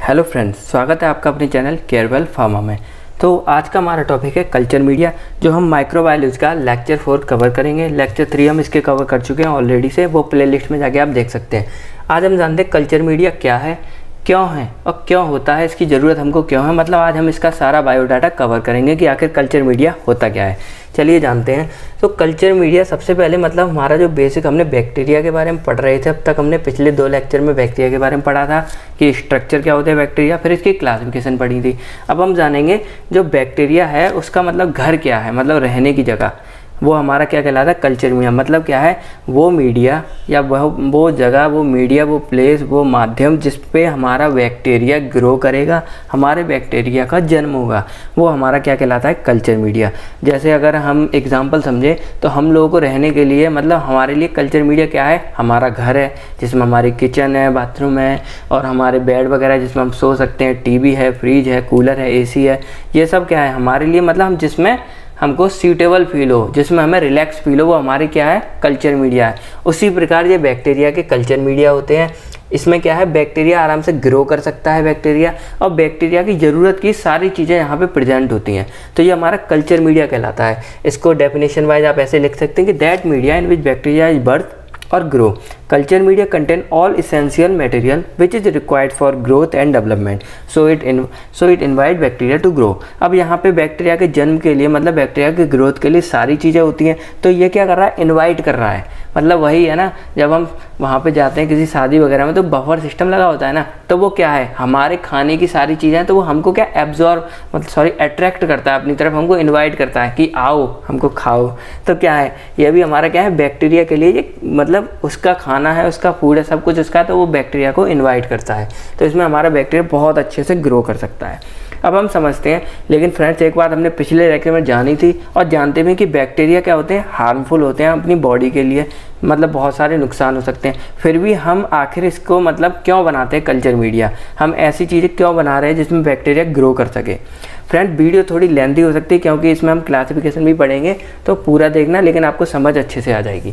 Hello friends, स्वागत है आपका अपने चैनल केयरवेल फार्मा में। तो आज का हमारा टॉपिक है कल्चर मीडिया, जो हम माइक्रोबायोलॉजी का लेक्चर 4 कवर करेंगे। लेक्चर 3 हम इसके कवर कर चुके हैं ऑलरेडी से, वो प्लेलिस्ट में जाके आप देख सकते हैं। आज हम जानते हैं कल्चर मीडिया क्या है, क्यों है और क्यों होता है, इसकी ज़रूरत हमको क्यों है। मतलब आज हम इसका सारा बायोडाटा कवर करेंगे कि आखिर कल्चर मीडिया होता क्या है। चलिए जानते हैं। तो कल्चर मीडिया सबसे पहले मतलब हमारा जो बेसिक हमने बैक्टीरिया के बारे में पढ़ रहे थे। अब तक हमने पिछले 2 लेक्चर में बैक्टीरिया के बारे में पढ़ा था कि स्ट्रक्चर क्या होता है बैक्टीरिया, फिर इसकी क्लासिफिकेशन पढ़ी थी। अब हम जानेंगे जो बैक्टीरिया है उसका मतलब घर क्या है, मतलब रहने की जगह, वो हमारा क्या कहलाता है कल्चर मीडिया। मतलब क्या है, वो मीडिया या वो जगह, वो मीडिया, वो प्लेस, वो माध्यम जिस पे हमारा बैक्टीरिया ग्रो करेगा, हमारे बैक्टीरिया का जन्म होगा, वो हमारा क्या कहलाता है कल्चर मीडिया। जैसे अगर हम एग्जांपल समझें तो हम लोगों को रहने के लिए मतलब हमारे लिए कल्चर मीडिया क्या है, हमारा घर है जिसमें हमारी किचन है, बाथरूम है और हमारे बेड वगैरह जिसमें हम सो सकते हैं, टीवी है, फ्रिज है, कूलर है, एसी है। ये सब क्या है हमारे लिए, मतलब हम जिसमें हमको सूटेबल फील हो, जिसमें हमें रिलैक्स फील हो, वो हमारी क्या है कल्चर मीडिया है। उसी प्रकार ये बैक्टीरिया के कल्चर मीडिया होते हैं। इसमें क्या है, बैक्टीरिया आराम से ग्रो कर सकता है बैक्टीरिया, और बैक्टीरिया की ज़रूरत की सारी चीज़ें यहाँ पे प्रेजेंट होती हैं। तो ये हमारा कल्चर मीडिया कहलाता है। इसको डेफिनेशन वाइज आप ऐसे लिख सकते हैं कि that media in which bacteria is birth और grow. Culture media contain all essential material which is required for growth and development, so it invite bacteria to grow. अब यहाँ पे बैक्टीरिया के जन्म के लिए, मतलब बैक्टीरिया की ग्रोथ के लिए सारी चीज़ें होती हैं। तो ये क्या कर रहा है, इन्वाइट कर रहा है। मतलब वही है ना, जब हम वहाँ पे जाते हैं किसी शादी वगैरह में तो बफर सिस्टम लगा होता है ना, तो वो क्या है, हमारे खाने की सारी चीज़ें हैं, तो वो हमको क्या एब्जॉर्ब अट्रैक्ट करता है अपनी तरफ, हमको इन्वाइट करता है कि आओ हमको खाओ। तो क्या है, ये भी हमारा क्या है बैक्टीरिया के लिए, ये मतलब उसका खाना है, उसका फूड है, सब कुछ उसका, तो वो बैक्टीरिया को इन्वाइट करता है। तो इसमें हमारा बैक्टीरिया बहुत अच्छे से ग्रो कर सकता है। अब हम समझते हैं। लेकिन फ्रेंड्स, एक बात हमने पिछले लेक्चर में जानी थी और जानते भी कि बैक्टीरिया क्या होते हैं, हार्मफुल होते हैं अपनी बॉडी के लिए, मतलब बहुत सारे नुकसान हो सकते हैं। फिर भी हम आखिर इसको मतलब क्यों बनाते हैं कल्चर मीडिया, हम ऐसी चीज़ें क्यों बना रहे हैं जिसमें बैक्टीरिया ग्रो कर सके। फ्रेंड, वीडियो थोड़ी लेंथी हो सकती है क्योंकि इसमें हम क्लासिफिकेशन भी पढ़ेंगे, तो पूरा देखना, लेकिन आपको समझ अच्छे से आ जाएगी।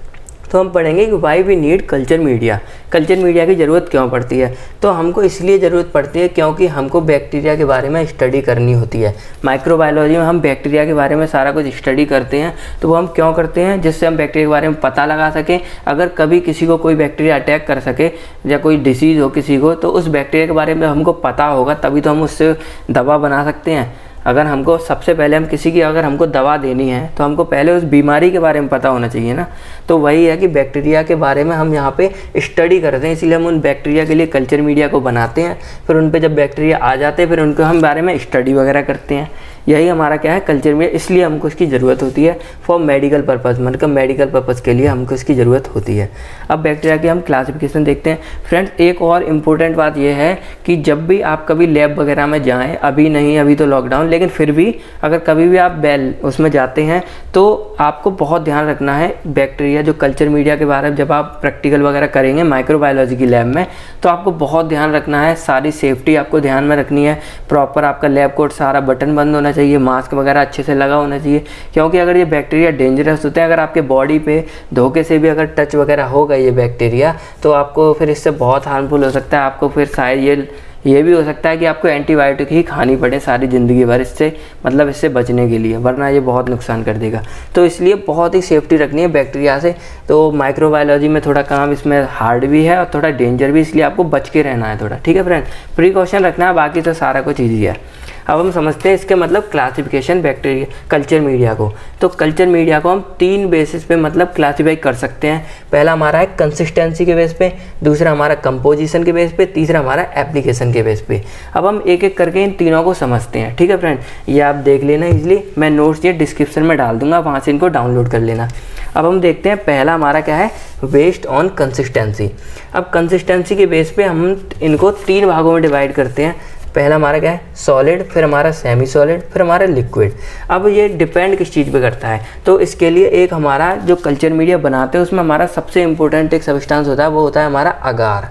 तो हम पढ़ेंगे कि why we need culture media. Culture media की ज़रूरत क्यों पड़ती है। तो हमको इसलिए ज़रूरत पड़ती है क्योंकि हमको बैक्टीरिया के बारे में स्टडी करनी होती है। माइक्रोबायोलॉजी में हम बैक्टीरिया के बारे में सारा कुछ स्टडी करते हैं। तो वो हम क्यों करते हैं, जिससे हम बैक्टीरिया के बारे में पता लगा सकें। अगर कभी किसी को कोई बैक्टीरिया अटैक कर सके या कोई डिसीज़ हो किसी को, तो उस बैक्टीरिया के बारे में हमको पता होगा, तभी तो हम उससे दवा बना सकते हैं। अगर हमको सबसे पहले हम किसी की अगर हमको दवा देनी है तो हमको पहले उस बीमारी के बारे में पता होना चाहिए ना। तो वही है कि बैक्टीरिया के बारे में हम यहाँ पे स्टडी करते हैं, इसीलिए हम उन बैक्टीरिया के लिए कल्चर मीडिया को बनाते हैं। फिर उन पे जब बैक्टीरिया आ जाते हैं फिर उनको हम बारे में स्टडी वगैरह करते हैं। यही हमारा क्या है कल्चर मीडिया। इसलिए हमको इसकी ज़रूरत होती है फॉर मेडिकल पर्पज़, मतलब मेडिकल पर्पज़ के लिए हमको इसकी ज़रूरत होती है। अब बैक्टीरिया की हम क्लासिफिकेशन देखते हैं। फ्रेंड्स, एक और इम्पोर्टेंट बात यह है कि जब भी आप कभी लैब वगैरह में जाएँ, अभी नहीं, अभी तो लॉकडाउन, लेकिन फिर भी अगर कभी भी आप उसमें जाते हैं तो आपको बहुत ध्यान रखना है बैक्टीरिया जो कल्चर मीडिया के बारे में जब आप प्रैक्टिकल वगैरह करेंगे माइक्रोबायोलॉजी की लैब में, तो आपको बहुत ध्यान रखना है। सारी सेफ्टी आपको ध्यान में रखनी है। प्रॉपर आपका लैब कोट सारा बटन बंद होना चाहिए, मास्क वगैरह अच्छे से लगा होना चाहिए, क्योंकि अगर ये बैक्टीरिया डेंजरस होते हैं, अगर आपके बॉडी पे धोखे से भी अगर टच वगैरह होगा ये बैक्टीरिया, तो आपको फिर इससे बहुत हार्मफुल हो सकता है। आपको फिर शायद ये भी हो सकता है कि आपको एंटीबायोटिक ही खानी पड़े सारी ज़िंदगी भर इससे, मतलब इससे बचने के लिए, वरना ये बहुत नुकसान कर देगा। तो इसलिए बहुत ही सेफ्टी रखनी है बैक्टीरिया से। तो माइक्रोबायोलॉजी में थोड़ा काम इसमें हार्ड भी है और थोड़ा डेंजर भी, इसलिए आपको बच के रहना है थोड़ा, ठीक है फ्रेंड। प्रिकॉशन रखना है, बाकी तो सारा कुछ ईजी है। अब हम समझते हैं इसके मतलब क्लासिफिकेशन बैक्टीरिया कल्चर मीडिया को। तो कल्चर मीडिया को हम 3 बेसिस पे मतलब क्लासीफाई कर सकते हैं। पहला हमारा है कंसिस्टेंसी के बेस पे, दूसरा हमारा कंपोजिशन के बेस पे, तीसरा हमारा एप्लीकेशन के बेस पे। अब हम एक एक करके इन तीनों को समझते हैं, ठीक है फ्रेंड। ये आप देख लेना इजली, मैं नोट्स ये डिस्क्रिप्शन में डाल दूंगा, वहाँ से इनको डाउनलोड कर लेना। अब हम देखते हैं पहला हमारा क्या है, बेस्ड ऑन कंसिस्टेंसी। अब कंसिस्टेंसी के बेस पे हम इनको 3 भागों में डिवाइड करते हैं। पहला हमारा क्या है सॉलिड, फिर हमारा सेमी सॉलिड, फिर हमारा लिक्विड। अब ये डिपेंड किस चीज़ पे करता है, तो इसके लिए एक हमारा जो कल्चर मीडिया बनाते हैं उसमें हमारा सबसे इम्पोर्टेंट एक सब्सटेंस होता है, वो होता है हमारा अगार।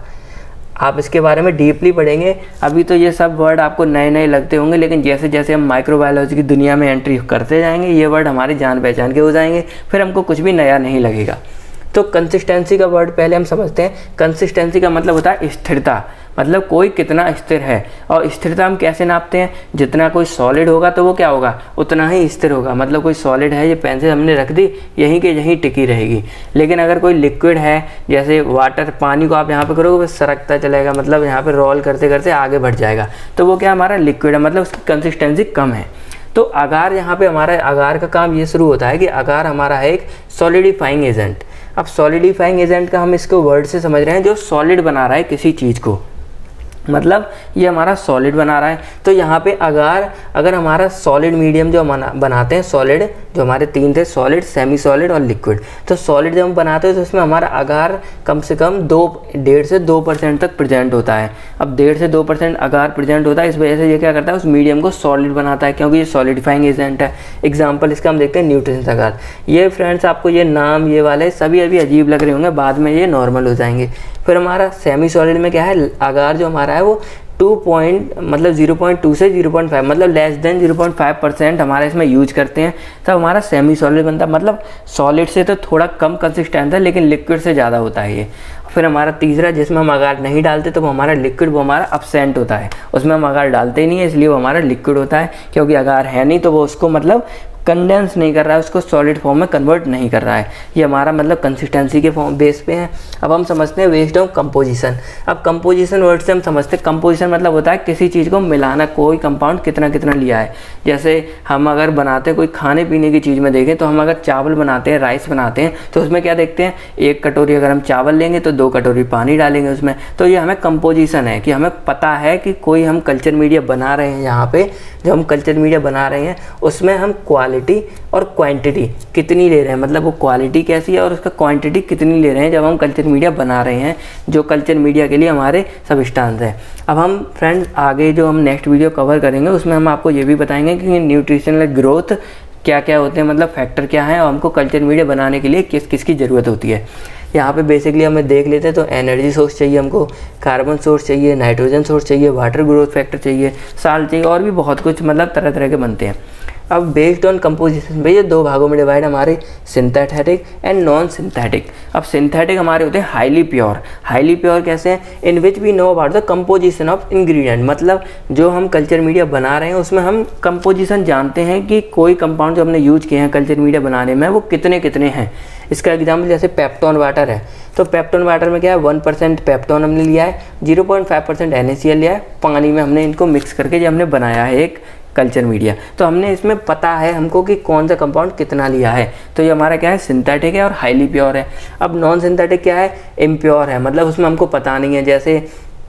आप इसके बारे में डीपली पढ़ेंगे। अभी तो ये सब वर्ड आपको नए नए लगते होंगे, लेकिन जैसे जैसे हम माइक्रोबायोलॉजी की दुनिया में एंट्री करते जाएंगे ये वर्ड हमारी जान पहचान के हो जाएंगे, फिर हमको कुछ भी नया नहीं लगेगा। तो कंसिस्टेंसी का वर्ड पहले हम समझते हैं। कंसिस्टेंसी का मतलब होता है स्थिरता, मतलब कोई कितना स्थिर है। और स्थिरता हम कैसे नापते हैं, जितना कोई सॉलिड होगा तो वो क्या होगा, उतना ही स्थिर होगा। मतलब कोई सॉलिड है, ये पेंसिल हमने रख दी, यहीं के यहीं टिकी रहेगी। लेकिन अगर कोई लिक्विड है, जैसे वाटर, पानी को आप यहाँ पे करोगे वो सरकता चलेगा, मतलब यहाँ पे रोल करते करते आगे बढ़ जाएगा, तो वो क्या हमारा लिक्विड है, मतलब उसकी कंसिस्टेंसी कम है। तो अगार, यहाँ पे हमारा अगार का काम ये शुरू होता है कि अगार हमारा है एक सॉलिडिफाइंग एजेंट। अब सॉलिडिफाइंग एजेंट का हम इसको वर्ड से समझ रहे हैं, जो सॉलिड बना रहा है किसी चीज़ को, मतलब ये हमारा सॉलिड बना रहा है। तो यहाँ पे अगार, अगर हमारा सॉलिड मीडियम जो बनाते हैं, सॉलिड जो हमारे 3 थे, सॉलिड, सेमी सॉलिड और लिक्विड, तो सॉलिड जब हम बनाते हैं तो उसमें हमारा अगार कम से कम 1.5 से 2% तक प्रेजेंट होता है। अब 1.5 से 2% अगार प्रेजेंट होता है, इस वजह से ये क्या करता है, उस मीडियम को सॉलिड बनाता है, क्योंकि ये सॉलिडिफाइंग एजेंट है। एग्जाम्पल इसका हम देखते हैं न्यूट्रिएंट्स अगार। ये फ्रेंड्स आपको ये नाम ये वाले सभी अभी अजीब लग रहे होंगे, बाद में ये नॉर्मल हो जाएंगे। फिर हमारा सेमी सॉलिड में क्या है, अगार जो हमारा है वो 0.2 से 0.5, मतलब लेस देन 0.5% हमारे इसमें यूज करते हैं, तब हमारा सेमी सॉलिड बनता है। मतलब सॉलिड से तो थोड़ा कम कंसिस्टेंस है, लेकिन लिक्विड से ज़्यादा होता है ये। फिर हमारा तीसरा, जिसमें हम अगार नहीं डालते तो वो हमारा लिक्विड, वो हमारा एब्सेंट होता है, उसमें हम अगार डालते ही नहीं है, इसलिए वो हमारा लिक्विड होता है, क्योंकि अगार है नहीं तो वो उसको मतलब कंडेंस नहीं कर रहा है, उसको सॉलिड फॉर्म में कन्वर्ट नहीं कर रहा है। ये हमारा मतलब कंसिस्टेंसी के फॉर्म बेस पे है। अब हम समझते हैं बेस्ड ऑन कंपोजिशन। अब कंपोजिशन वर्ड से हम समझते हैं, कंपोजिशन मतलब होता है किसी चीज़ को मिलाना, कोई कंपाउंड कितना कितना लिया है। जैसे हम अगर बनाते हैं कोई खाने पीने की चीज़ में देखें, तो हम अगर चावल बनाते हैं, राइस बनाते हैं, तो उसमें क्या देखते हैं, 1 कटोरी अगर हम चावल लेंगे तो 2 कटोरी पानी डालेंगे उसमें। तो ये हमें कंपोजिशन है कि हमें पता है कि कोई हम कल्चर मीडिया बना रहे हैं, यहाँ पे जो हम कल्चर मीडिया बना रहे हैं उसमें हम क्वालिटी और क्वांटिटी कितनी ले रहे हैं, मतलब वो क्वालिटी कैसी है और उसका क्वांटिटी कितनी ले रहे हैं जब हम कल्चर मीडिया बना रहे हैं, जो कल्चर मीडिया के लिए हमारे सब्सटेंस है। अब हम फ्रेंड्स आगे जो हम नेक्स्ट वीडियो कवर करेंगे उसमें हम आपको ये भी बताएंगे कि न्यूट्रिशनल ग्रोथ क्या क्या होते हैं, मतलब फैक्टर क्या है, और हमको कल्चर मीडिया बनाने के लिए किस किस की ज़रूरत होती है। यहाँ पे बेसिकली हमें देख लेते हैं, तो एनर्जी सोर्स चाहिए हमको, कार्बन सोर्स चाहिए, नाइट्रोजन सोर्स चाहिए, वाटर ग्रोथ फैक्टर चाहिए, साल्ट चाहिए, और भी बहुत कुछ, मतलब तरह तरह के बनते हैं। अब बेस्ड ऑन कंपोजिशन भैया 2 भागों में डिवाइड हमारे सिंथेटिक एंड नॉन सिंथेटिक। अब सिंथेटिक हमारे होते हैं हाईली प्योर। हाईली प्योर कैसे हैं, in which we know about the composition of ingredient, मतलब जो हम कल्चर मीडिया बना रहे हैं उसमें हम कंपोजिशन जानते हैं कि कोई कंपाउंड जो हमने यूज किए हैं कल्चर मीडिया बनाने में वो कितने कितने हैं। इसका एग्जाम्पल जैसे पेप्टोन वाटर है, तो पेप्टोन वाटर में क्या है, 1% पेप्टोन हमने लिया है, 0.5% NaCl लिया है, पानी में हमने इनको मिक्स करके जो हमने बनाया है एक कल्चर मीडिया, तो हमने इसमें पता है हमको कि कौन सा कंपाउंड कितना लिया है। तो ये हमारा क्या है, सिंथेटिक है और हाईली प्योर है। अब नॉन सिंथेटिक क्या है, इम्प्योर है, मतलब उसमें हमको पता नहीं है, जैसे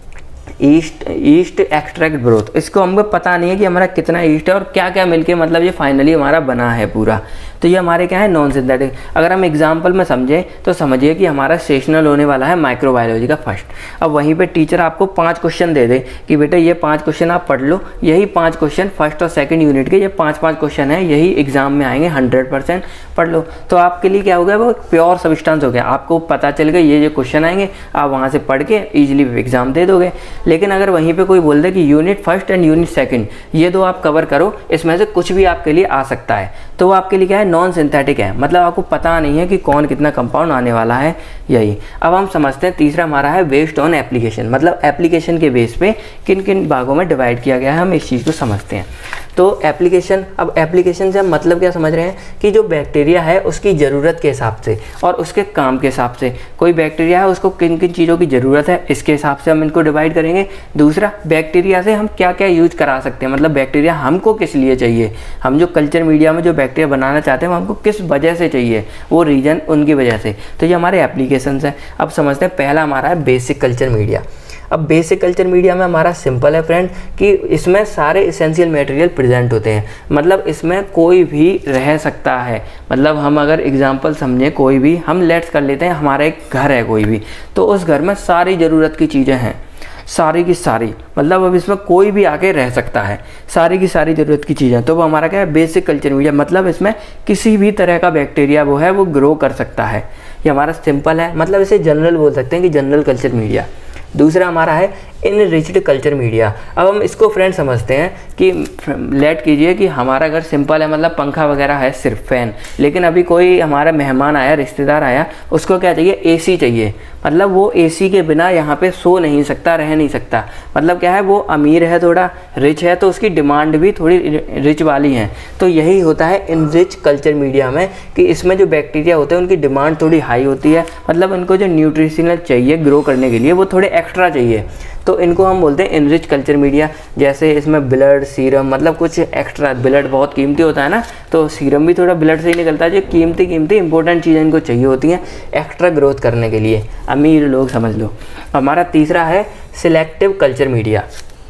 ईस्ट एक्सट्रैक्ट ब्रोथ, इसको हमको पता नहीं है कि हमारा कितना ईस्ट है और क्या क्या मिलके मतलब ये फाइनली हमारा बना है पूरा। तो ये हमारे क्या है, नॉन सिंथेटिक। अगर हम एग्जांपल में समझें तो समझिए कि हमारा सेशनल होने वाला है माइक्रोबायोलॉजी का फर्स्ट। अब वहीं पे टीचर आपको 5 क्वेश्चन दे दे कि बेटा ये 5 क्वेश्चन आप पढ़ लो, यही 5 क्वेश्चन फर्स्ट और सेकंड यूनिट के, ये 5 क्वेश्चन है, यही एग्जाम में आएंगे, 100% पढ़ लो। तो आपके लिए क्या हो गया, वो प्योर सब्सटेंस हो गया, आपको पता चल गया ये क्वेश्चन आएंगे, आप वहाँ से पढ़ के ईजिली एग्जाम दे दोगे। लेकिन अगर वहीं पे कोई बोल दे कि unit first and unit second ये 2 आप कवर करो, इसमें से कुछ भी आपके लिए आ सकता है, तो वो आपके लिए क्या है, नॉन सिंथेटिक है, मतलब आपको पता नहीं है कि कौन कितना कंपाउंड आने वाला है, यही। अब हम समझते हैं तीसरा हमारा है बेस्ड ऑन एप्लीकेशन, मतलब एप्लीकेशन के बेस पे किन किन भागों में डिवाइड किया गया है, हम इस चीज़ को समझते हैं। तो एप्लीकेशन, अब एप्लीकेशन से हम मतलब क्या समझ रहे हैं कि जो बैक्टीरिया है उसकी ज़रूरत के हिसाब से और उसके काम के हिसाब से, कोई बैक्टीरिया है उसको किन किन चीज़ों की ज़रूरत है, इसके हिसाब से हम इनको डिवाइड करेंगे। दूसरा, बैक्टीरिया से हम क्या क्या यूज करा सकते हैं, मतलब बैक्टीरिया हमको किस लिए चाहिए, हम जो कल्चर मीडिया में जो बैक्टीरिया बनाना चाहते हैं वो हमको किस वजह से चाहिए, वो रीजन उनकी वजह से। तो ये हमारे एप्लीकेशंस हैं। अब समझते हैं, पहला हमारा है बेसिक कल्चर मीडिया। अब बेसिक कल्चर मीडिया में हमारा सिंपल है फ्रेंड कि इसमें सारे इसेंशियल मटेरियल प्रेजेंट होते हैं, मतलब इसमें कोई भी रह सकता है। मतलब हम अगर एग्जांपल समझें, कोई भी हम लेट्स कर लेते हैं, हमारा एक घर है कोई भी, तो उस घर में सारी ज़रूरत की चीज़ें हैं, सारी की सारी, मतलब अब इसमें कोई भी आके रह सकता है, सारी की सारी ज़रूरत की चीज़ें। तो वो हमारा क्या है, बेसिक कल्चर मीडिया, मतलब इसमें किसी भी तरह का बैक्टीरिया वो है वो ग्रो कर सकता है। ये हमारा सिंपल है, मतलब इसे जनरल बोल सकते हैं कि जनरल कल्चर मीडिया। दूसरा हमारा है इनरिच्ड कल्चर मीडिया। अब हम इसको फ्रेंड समझते हैं कि लेट कीजिए कि हमारा घर सिंपल है, मतलब पंखा वगैरह है, सिर्फ फ़ैन, लेकिन अभी कोई हमारा मेहमान आया, रिश्तेदार आया, उसको क्या चाहिए, एसी चाहिए। मतलब वो एसी के बिना यहाँ पे सो नहीं सकता, रह नहीं सकता। मतलब क्या है, वो अमीर है, थोड़ा रिच है, तो उसकी डिमांड भी थोड़ी रिच वाली है। तो यही होता है इनरिच कल्चर मीडिया में कि इसमें जो बैक्टीरिया होते हैं उनकी डिमांड थोड़ी हाई होती है। मतलब इनको जो न्यूट्रिशनल चाहिए ग्रो करने के लिए वो थोड़े एक्स्ट्रा चाहिए, तो इनको हम बोलते हैं इनरिच कल्चर मीडिया। जैसे इसमें ब्लड, सीरम, मतलब कुछ एक्स्ट्रा, ब्लड बहुत कीमती होता है ना, तो सीरम भी थोड़ा ब्लड से ही निकलता है। जो कीमती इंपॉर्टेंट चीज़ें इनको चाहिए होती हैं एक्स्ट्रा ग्रोथ करने के लिए, अमीर लोग समझ लो। हमारा तीसरा है सिलेक्टिव कल्चर मीडिया।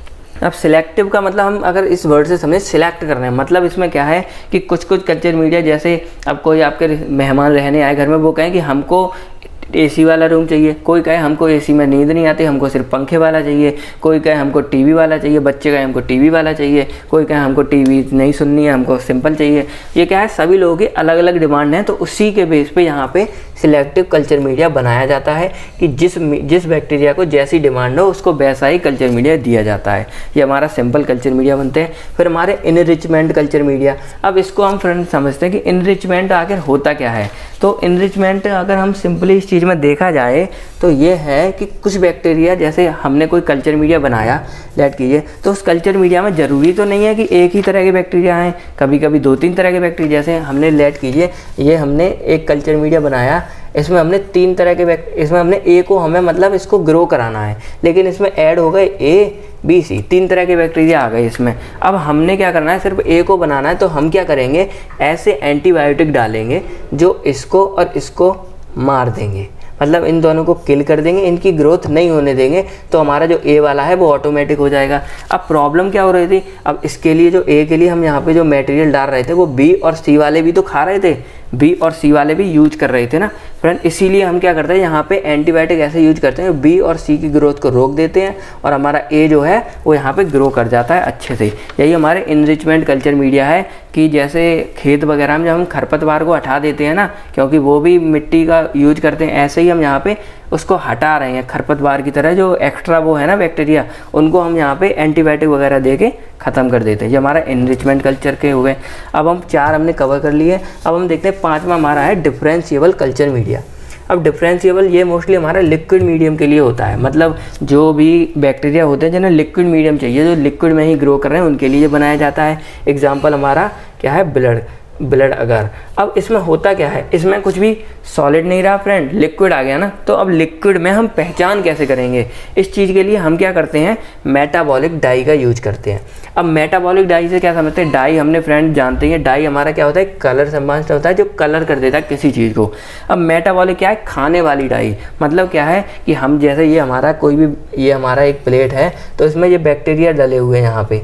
अब सिलेक्टिव का मतलब हम अगर इस वर्ड से समझें, सिलेक्ट कर रहे हैं, मतलब इसमें क्या है कि कुछ कल्चर मीडिया, जैसे अब कोई आपके मेहमान रहने आए घर में, वो कहें कि हमको एसी वाला रूम चाहिए, कोई कहे हमको एसी में नींद नहीं आती, हमको सिर्फ पंखे वाला चाहिए, कोई कहे हमको टीवी वाला चाहिए, बच्चे कहे हमको टीवी वाला चाहिए, कोई कहे हमको टीवी नहीं सुननी है, हमको सिंपल चाहिए। ये क्या है, सभी लोगों की अलग अलग डिमांड है, तो उसी के बेस पे यहाँ पे सिलेक्टिव कल्चर मीडिया बनाया जाता है कि जिस बैक्टीरिया को जैसी डिमांड हो उसको वैसा ही कल्चर मीडिया दिया जाता है। ये हमारा सिंपल कल्चर मीडिया बनते हैं। फिर हमारे इनरिचमेंट कल्चर मीडिया। अब इसको हम फ्रेंड समझते हैं कि इनरिचमेंट आखिर होता क्या है। तो इनरिचमेंट अगर हम सिंपली इस चीज़ में देखा जाए तो ये है कि कुछ बैक्टीरिया, जैसे हमने कोई कल्चर मीडिया बनाया, लेट कीजिए, तो उस कल्चर मीडिया में ज़रूरी तो नहीं है कि एक ही तरह के बैक्टीरिया आएँ, कभी कभी 2-3 तरह के बैक्टीरिया। जैसे हमने लेट कीजिए, ये हमने एक कल्चर मीडिया बनाया, इसमें हमने 3 तरह के इसमें हमने ए को हमें मतलब इसको ग्रो कराना है, लेकिन इसमें ऐड हो गए ए, बी, सी, 3 तरह के बैक्टीरिया आ गए इसमें। अब हमने क्या करना है, सिर्फ ए को बनाना है, तो हम क्या करेंगे, ऐसे एंटीबायोटिक डालेंगे जो इसको और इसको मार देंगे, मतलब इन दोनों को किल कर देंगे, इनकी ग्रोथ नहीं होने देंगे, तो हमारा जो ए वाला है वो ऑटोमेटिक हो जाएगा। अब प्रॉब्लम क्या हो रही थी, अब इसके लिए जो ए के लिए हम यहाँ पे जो मटेरियल डाल रहे थे वो बी और सी वाले भी तो खा रहे थे, बी और सी वाले भी यूज कर रहे थे ना फ्रेंड। इसीलिए हम क्या करते हैं, यहाँ पे एंटीबायोटिक ऐसे यूज करते हैं, बी और सी की ग्रोथ को रोक देते हैं और हमारा ए जो है वो यहाँ पे ग्रो कर जाता है अच्छे से। यही हमारे इनरिचमेंट कल्चर मीडिया है कि जैसे खेत वगैरह में जब हम खरपतवार को हटा देते हैं ना, क्योंकि वो भी मिट्टी का यूज करते हैं, ऐसे ही हम यहाँ पे उसको हटा रहे हैं खरपतवार की तरह। जो एक्स्ट्रा वो है ना बैक्टीरिया, उनको हम यहाँ पे एंटीबायोटिक वगैरह दे के ख़त्म कर देते हैं। ये हमारा इनरिचमेंट कल्चर के हुए। अब हम 4 हमने कवर कर लिए। अब हम देखते हैं 5वां हमारा है डिफरेंशिएबल कल्चर मीडिया। अब डिफरेंशिएबल ये मोस्टली हमारा लिक्विड मीडियम के लिए होता है, मतलब जो भी बैक्टीरिया होते हैं जिन्हें लिक्विड मीडियम चाहिए, जो लिक्विड में ही ग्रो कर रहे हैं, उनके लिए बनाया जाता है। एग्जाम्पल हमारा क्या है, ब्लड अगर। अब इसमें होता क्या है, इसमें कुछ भी सॉलिड नहीं रहा फ्रेंड, लिक्विड आ गया ना, तो अब लिक्विड में हम पहचान कैसे करेंगे, इस चीज़ के लिए हम क्या करते हैं, मेटाबॉलिक डाई का यूज करते हैं। अब मेटाबॉलिक डाई से क्या समझते हैं, डाई हमने फ्रेंड जानते हैं, डाई हमारा क्या होता है, कलर संबंध होता है, जो कलर कर देता है किसी चीज़ को। अब मेटाबॉलिक क्या है, खाने वाली डाई। मतलब क्या है कि हम जैसे ये हमारा कोई भी, ये हमारा एक प्लेट है, तो इसमें ये बैक्टीरिया डले हुए हैं यहाँ पे।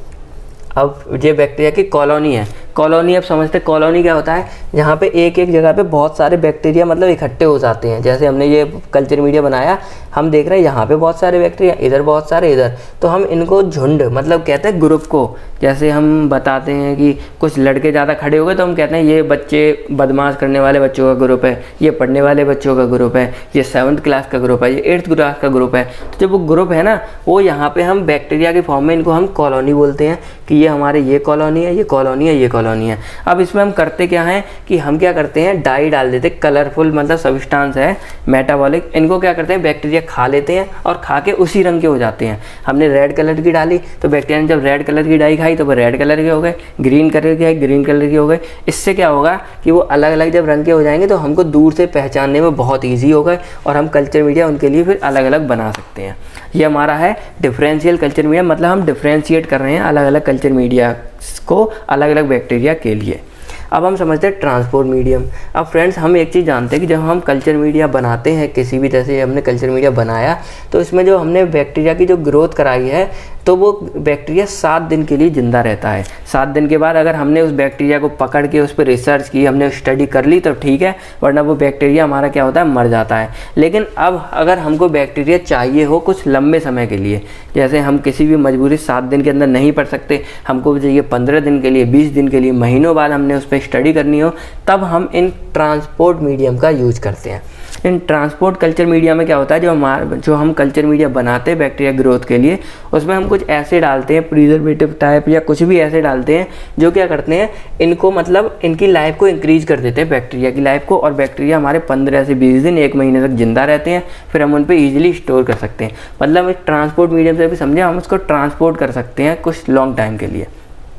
अब ये बैक्टीरिया की कॉलोनी है, कॉलोनी अब समझते हैं कॉलोनी क्या होता है, जहाँ पे एक जगह पे बहुत सारे बैक्टीरिया मतलब इकट्ठे हो जाते हैं। जैसे हमने ये कल्चर मीडिया बनाया, हम देख रहे हैं यहाँ पे बहुत सारे बैक्टीरिया, इधर बहुत सारे, इधर, तो हम इनको झुंड मतलब कहते हैं ग्रुप को। जैसे हम बताते हैं कि कुछ लड़के ज़्यादा खड़े हो गए तो हम कहते हैं ये बच्चे बदमाश करने वाले बच्चों का ग्रुप है, ये पढ़ने वाले बच्चों का ग्रुप है, ये 7th क्लास का ग्रुप है, ये 8th क्लास का ग्रुप है। तो जब वो ग्रुप है ना, वो यहाँ पे हम बैक्टीरिया के फॉर्म में इनको हम कॉलोनी बोलते हैं कि ये हमारे ये कॉलोनी है, ये कॉलोनी है, ये कॉलोनी है। अब इसमें हम करते क्या हैं कि हम क्या करते हैं, डाई डाल देते, कलरफुल मतलब सब्सटेंस है मेटाबॉलिक, इनको क्या करते हैं बैक्टीरिया खा लेते हैं और खा के उसी रंग के हो जाते हैं। हमने रेड कलर की डाली तो बैक्टीरिया ने जब रेड कलर की डाई खाई तो वो रेड कलर के हो गए, ग्रीन कलर के ग्रीन कलर के हो गए। इससे क्या होगा कि वो अलग अलग जब रंग के हो जाएंगे तो हमको दूर से पहचानने में बहुत ईजी होगा और हम कल्चर मीडिया उनके लिए फिर अलग अलग बना सकते हैं। ये हमारा है डिफरेंशियल कल्चर मीडिया, मतलब हम डिफरेंशिएट कर रहे हैं अलग अलग कल्चर मीडिया को अलग अलग बैक्टीरिया के लिए। अब हम समझते हैं ट्रांसपोर्ट मीडियम। अब फ्रेंड्स हम एक चीज़ जानते हैं कि जब हम कल्चर मीडिया बनाते हैं किसी भी तरह से, हमने कल्चर मीडिया बनाया तो इसमें जो हमने बैक्टीरिया की जो ग्रोथ कराई है तो वो बैक्टीरिया 7 दिन के लिए ज़िंदा रहता है। 7 दिन के बाद अगर हमने उस बैक्टीरिया को पकड़ के उस पर रिसर्च की, हमने स्टडी कर ली तो ठीक है, वरना वो बैक्टीरिया हमारा क्या होता है, मर जाता है। लेकिन अब अगर हमको बैक्टीरिया चाहिए हो कुछ लंबे समय के लिए, जैसे हम किसी भी मजबूरी 7 दिन के अंदर नहीं पढ़ सकते, हमको चाहिए 15 दिन के लिए, 20 दिन के लिए, महीनों बाद हमने उस पर स्टडी करनी हो, तब हम इन ट्रांसपोर्ट मीडियम का यूज करते हैं। इन ट्रांसपोर्ट कल्चर मीडिया में क्या होता है, जो हम कल्चर मीडिया बनाते हैं बैक्टीरिया ग्रोथ के लिए, उसमें हम कुछ ऐसे डालते हैं प्रिजर्वेटिव टाइप या कुछ भी ऐसे डालते हैं जो क्या करते हैं, इनको मतलब इनकी लाइफ को इंक्रीज कर देते हैं, बैक्टीरिया की लाइफ को, और बैक्टीरिया हमारे 15 से 20 दिन 1 महीने तक जिंदा रहते हैं, फिर हम उन पर ईजिली स्टोर कर सकते हैं। मतलब एक ट्रांसपोर्ट मीडियम से भी समझे, हम उसको ट्रांसपोर्ट कर सकते हैं कुछ लॉन्ग टाइम के लिए।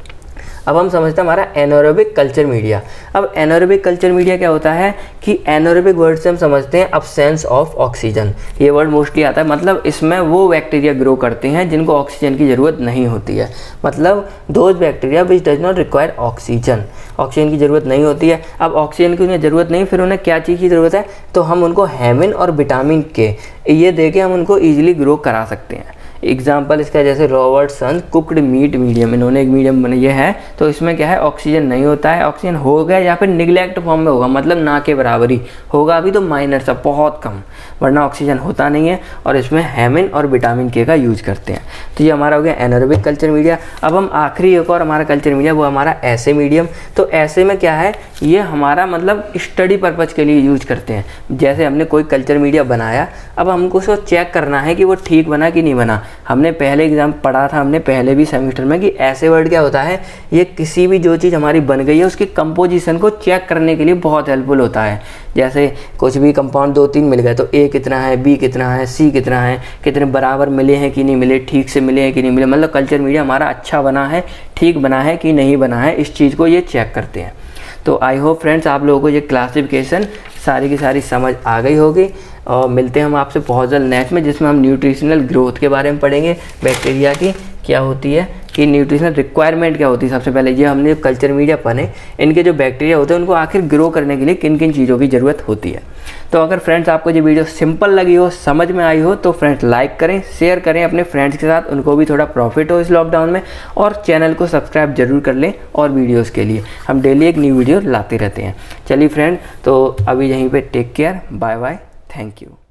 अब हम समझते हैं हमारा एनारोबिक कल्चर मीडिया। अब एनारोबिक कल्चर मीडिया क्या होता है कि एनारोबिक वर्ड से हम समझते हैं अब्सेंस ऑफ ऑक्सीजन, ये वर्ड मोस्टली आता है, मतलब इसमें वो बैक्टीरिया ग्रो करते हैं जिनको ऑक्सीजन की ज़रूरत नहीं होती है, मतलब those bacteria which does not require oxygen, oxygen की ज़रूरत नहीं होती है। अब ऑक्सीजन की उन्हें ज़रूरत नहीं, फिर उन्हें क्या चीज़ की ज़रूरत है, तो हम उनको हेमिन और विटामिन के ये दे के हम उनको ईजिली ग्रो करा सकते हैं। एग्जाम्पल इसका जैसे रॉबर्टसन कुकड मीट मीडियम, इन्होंने एक मीडियम बनाया है, तो इसमें क्या है ऑक्सीजन नहीं होता है, ऑक्सीजन होगा या फिर निगलेक्ट फॉर्म में होगा, मतलब ना के बराबरी होगा, अभी तो माइनर सा बहुत कम, वरना ऑक्सीजन होता नहीं है, और इसमें हेमिन और विटामिन के का यूज करते हैं। तो ये हमारा हो गया एनारोबिक कल्चर मीडिया। अब हम आखिरी एक और हमारा कल्चर मीडिया, वो हमारा ऐसे मीडियम। तो ऐसे में क्या है, ये हमारा मतलब स्टडी पर्पज़ के लिए यूज करते हैं। जैसे हमने कोई कल्चर मीडिया बनाया, अब हमको उसको चेक करना है कि वो ठीक बना कि नहीं बना। हमने पहले एग्जाम पढ़ा था, हमने पहले भी सेमेस्टर में, कि ऐसे वर्ड क्या होता है, ये किसी भी जो चीज़ हमारी बन गई है उसकी कंपोजिशन को चेक करने के लिए बहुत हेल्पफुल होता है। जैसे कुछ भी कंपाउंड 2-3 मिल गए, तो ए कितना है, बी कितना है, सी कितना है, कितने बराबर मिले हैं कि नहीं मिले, ठीक से मिले हैं कि नहीं मिले, मतलब कल्चर मीडिया हमारा अच्छा बना है, ठीक बना है कि नहीं बना है, इस चीज़ को ये चेक करते हैं। तो आई होप फ्रेंड्स आप लोगों को ये क्लासिफिकेशन सारी की सारी समझ आ गई होगी, और मिलते हैं हम आपसे बहुत जल्द नेक्स्ट में, जिसमें हम न्यूट्रिशनल ग्रोथ के बारे में पढ़ेंगे, बैक्टीरिया की क्या होती है, कि न्यूट्रिशनल रिक्वायरमेंट क्या होती है। सबसे पहले ये हमने कल्चर मीडिया पढ़े, इनके जो बैक्टीरिया होते हैं उनको आखिर ग्रो करने के लिए किन किन चीज़ों की ज़रूरत होती है। तो अगर फ्रेंड्स आपको ये वीडियो सिंपल लगी हो, समझ में आई हो, तो फ्रेंड्स लाइक करें, शेयर करें अपने फ्रेंड्स के साथ, उनको भी थोड़ा प्रॉफिट हो इस लॉकडाउन में, और चैनल को सब्सक्राइब जरूर कर लें और वीडियोस के लिए हम डेली एक न्यू वीडियो लाते रहते हैं। चलिए फ्रेंड, तो अभी यहीं पे take care, bye bye, thank you.